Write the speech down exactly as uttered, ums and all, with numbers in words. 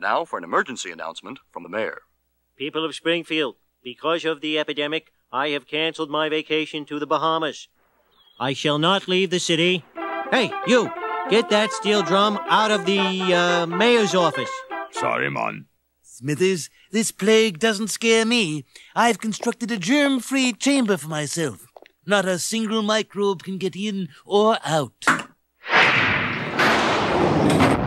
Now for an emergency announcement from the mayor. People of Springfield, because of the epidemic, I have canceled my vacation to the Bahamas. I shall not leave the city. Hey, you, get that steel drum out of the uh, mayor's office. Sorry, man. Smithers, this plague doesn't scare me. I've constructed a germ-free chamber for myself. Not a single microbe can get in or out.